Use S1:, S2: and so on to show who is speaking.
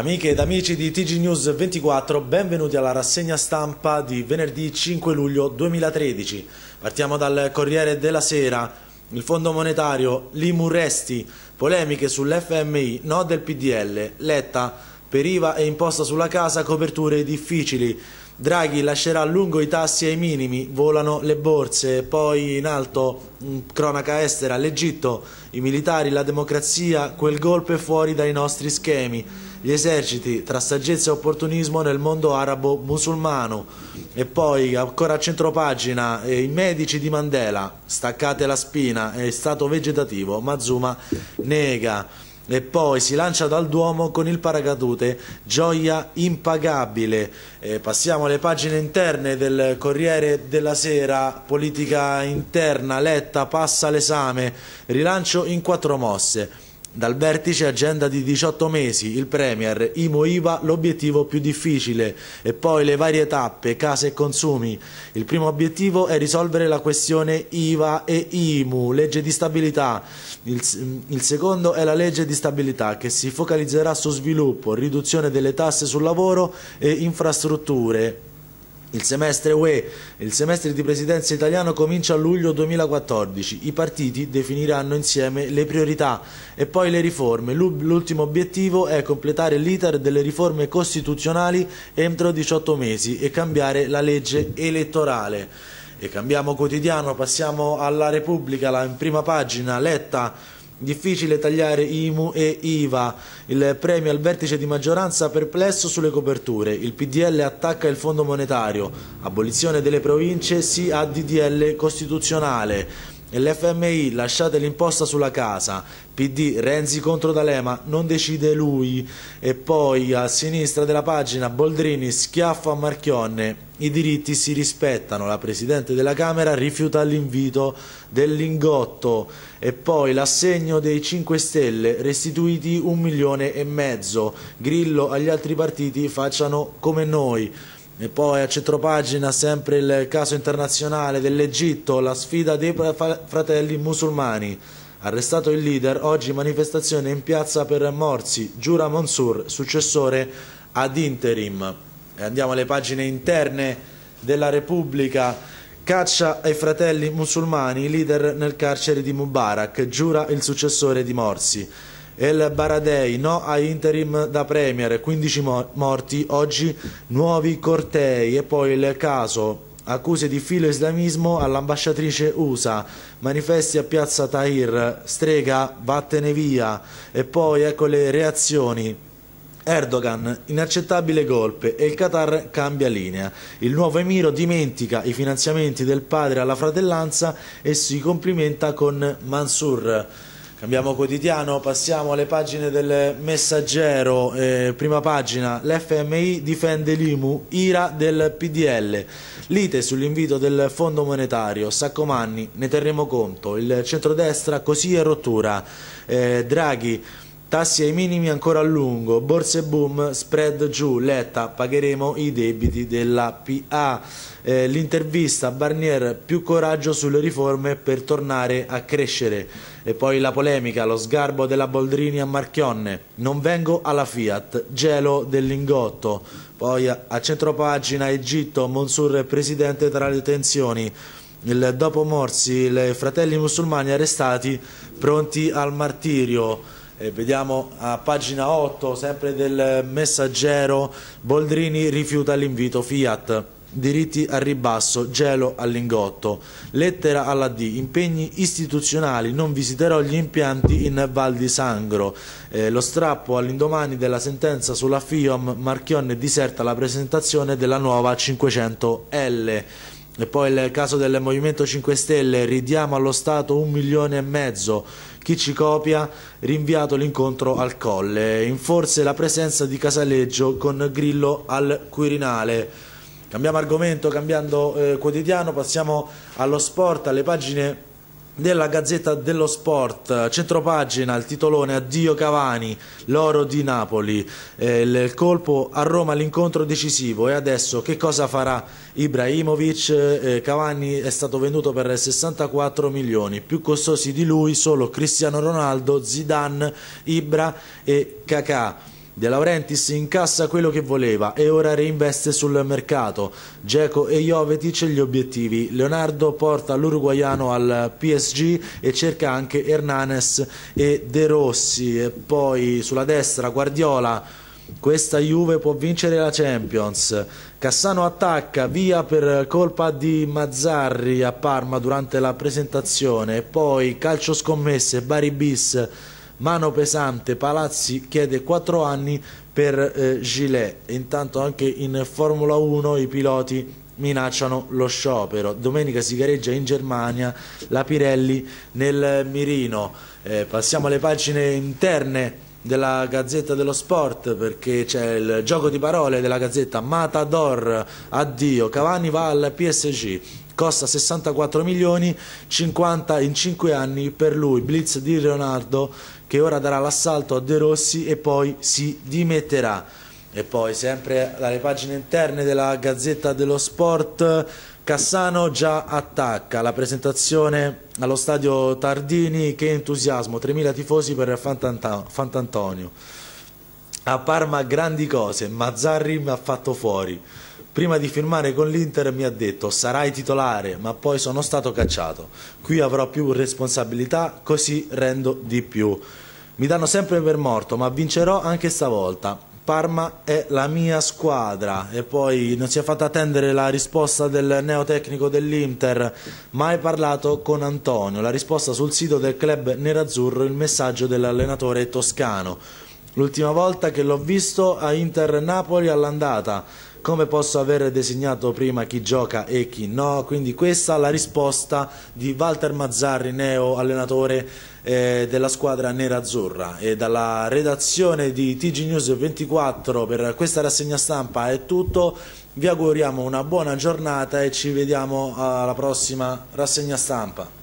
S1: Amiche ed amici di TG News 24, benvenuti alla rassegna stampa di venerdì 5 luglio 2013. Partiamo dal Corriere della Sera. Il Fondo Monetario, l'IMU resti, polemiche sull'FMI, no del PDL, Letta, per IVA e imposta sulla casa, coperture difficili. Draghi lascerà a lungo i tassi ai minimi, volano le borse, poi in alto, cronaca estera, l'Egitto, i militari, la democrazia, quel golpe fuori dai nostri schemi. Gli eserciti, tra saggezza e opportunismo nel mondo arabo-musulmano. E poi, ancora a centropagina, i medici di Mandela, staccate la spina, è stato vegetativo, Mazuma nega. E poi si lancia dal Duomo con il paracadute, gioia impagabile. Passiamo alle pagine interne del Corriere della Sera, politica interna, Letta passa l'esame, rilancio in 4 mosse. Dal vertice agenda di 18 mesi, il Premier, IMU IVA l'obiettivo più difficile e poi le varie tappe, case e consumi. Il primo obiettivo è risolvere la questione IVA e IMU, legge di stabilità. Il secondo è la legge di stabilità che si focalizzerà su sviluppo, riduzione delle tasse sul lavoro e infrastrutture. Il semestre UE, il semestre di presidenza italiano comincia a luglio 2014, i partiti definiranno insieme le priorità e poi le riforme. L'ultimo obiettivo è completare l'iter delle riforme costituzionali entro 18 mesi e cambiare la legge elettorale. E cambiamo quotidiano, passiamo alla Repubblica, in prima pagina, Letta. Difficile tagliare IMU e IVA, il premio al vertice di maggioranza perplesso sulle coperture, il PDL attacca il Fondo Monetario, abolizione delle province sì a DDL costituzionale, l'FMI lasciate l'imposta sulla casa, PD Renzi contro D'Alema, non decide lui, e poi a sinistra della pagina Boldrini schiaffo a Marchionne, i diritti si rispettano, la Presidente della Camera rifiuta l'invito del Lingotto e poi l'assegno dei 5 Stelle, restituiti 1,5 milioni, Grillo agli altri partiti facciano come noi. E poi a centropagina sempre il caso internazionale dell'Egitto, la sfida dei fratelli musulmani. Arrestato il leader, oggi manifestazione in piazza per Morsi, giura Mansour, successore ad interim. E andiamo alle pagine interne della Repubblica. Caccia ai fratelli musulmani, leader nel carcere di Mubarak, giura il successore di Morsi. El Baradei, no a interim da Premier, 15 morti, oggi nuovi cortei. E poi il caso, accuse di filo islamismo all'ambasciatrice USA, manifesti a piazza Tahrir, strega vattene via. E poi ecco le reazioni. Erdogan, inaccettabile golpe e il Qatar cambia linea. Il nuovo emiro dimentica i finanziamenti del padre alla fratellanza e si complimenta con Mansour. Cambiamo quotidiano, passiamo alle pagine del Messaggero, prima pagina, l'FMI difende l'IMU, ira del PDL, lite sull'invito del Fondo Monetario, Saccomanni, ne terremo conto, il centrodestra così è rottura, Draghi, tassi ai minimi ancora a lungo, borse boom, spread giù, Letta, pagheremo i debiti della PA. L'intervista Barnier, più coraggio sulle riforme per tornare a crescere. E poi la polemica, lo sgarbo della Boldrini a Marchionne, non vengo alla Fiat, gelo del Lingotto. Poi a centropagina Egitto, Mansour presidente tra le tensioni. Il dopo Morsi, i fratelli musulmani arrestati pronti al martirio. Vediamo a pagina 8, sempre del Messaggero, Boldrini rifiuta l'invito Fiat, diritti al ribasso, gelo al Lingotto, lettera alla D, impegni istituzionali, non visiterò gli impianti in Val di Sangro, lo strappo all'indomani della sentenza sulla FIOM, Marchionne diserta la presentazione della nuova 500L. E poi il caso del Movimento 5 Stelle, ridiamo allo Stato 1,5 milioni, chi ci copia, rinviato l'incontro al Colle, in forse la presenza di Casaleggio con Grillo al Quirinale. Cambiamo argomento, cambiando quotidiano, passiamo allo sport, alle pagine della Gazzetta dello Sport, centropagina, il titolone addio Cavani, l'oro di Napoli, il colpo a Roma, l'incontro decisivo e adesso che cosa farà Ibrahimovic? Cavani è stato venduto per 64 milioni, più costosi di lui solo Cristiano Ronaldo, Zidane, Ibra e Kakà. De Laurentiis incassa quello che voleva e ora reinveste sul mercato. Dzeko e Jovetic gli obiettivi. Leonardo porta l'uruguaiano al PSG e cerca anche Hernanes e De Rossi. E poi sulla destra Guardiola. Questa Juve può vincere la Champions. Cassano attacca, via per colpa di Mazzarri a Parma durante la presentazione. E poi calcio scommesse, Bari bis, mano pesante, Palazzi chiede 4 anni per Gilet. Intanto anche in Formula 1 i piloti minacciano lo sciopero. Domenica si gareggia in Germania, la Pirelli nel mirino. Passiamo alle pagine interne della Gazzetta dello Sport, perché c'è il gioco di parole della Gazzetta. Matador, addio, Cavani va al PSG, costa 64 milioni, 50 in 5 anni per lui. Blitz di Leonardo che ora darà l'assalto a De Rossi e poi si dimetterà. E poi sempre dalle pagine interne della Gazzetta dello Sport, Cassano già attacca, la presentazione allo stadio Tardini, che entusiasmo, 3.000 tifosi per Fant'Antonio. A Parma grandi cose, Mazzarri mi ha fatto fuori. Prima di firmare con l'Inter mi ha detto sarai titolare, ma poi sono stato cacciato. Qui avrò più responsabilità, così rendo di più. Mi danno sempre per morto, ma vincerò anche stavolta. Parma è la mia squadra. E poi non si è fatta attendere la risposta del neotecnico dell'Inter, mai parlato con Antonio. La risposta sul sito del club nerazzurro, il messaggio dell'allenatore toscano. L'ultima volta che l'ho visto a Inter-Napoli all'andata. Come posso aver designato prima chi gioca e chi no? Quindi questa è la risposta di Walter Mazzarri, neo allenatore della squadra nerazzurra. E dalla redazione di TG News 24 per questa rassegna stampa è tutto. Vi auguriamo una buona giornata e ci vediamo alla prossima rassegna stampa.